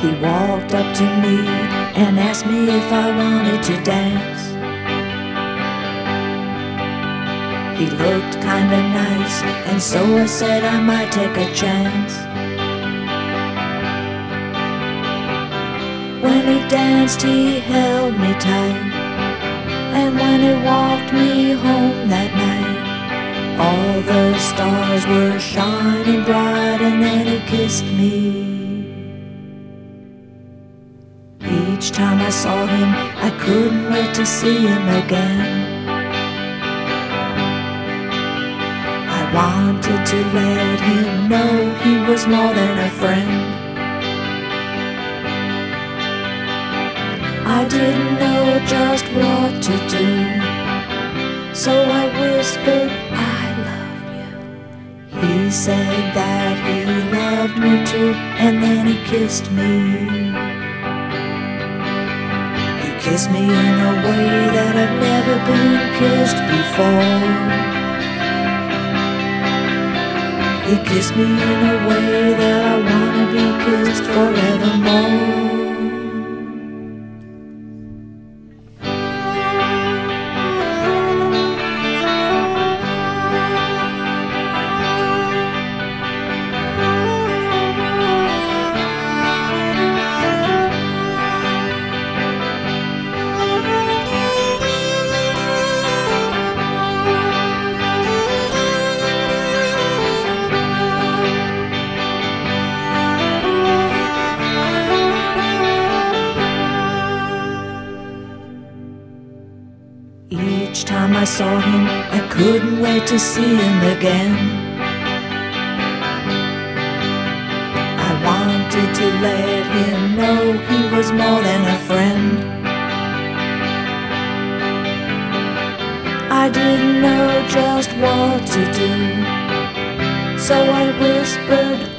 He walked up to me and asked me if I wanted to dance. He looked kinda nice, and so I said I might take a chance. When he danced, he held me tight, and when he walked me home that night, all the stars were shining bright, and then he kissed me. Each time I saw him, I couldn't wait to see him again. I wanted to let him know he was more than a friend. I didn't know just what to do, so I whispered, "I love you." He said that he loved me too, and then he kissed me. He kissed me in a way that I've never been kissed before. He kissed me in a way that I wanna be kissed forevermore. Each time I saw him, I couldn't wait to see him again. I wanted to let him know he was more than a friend. I didn't know just what to do, so I whispered,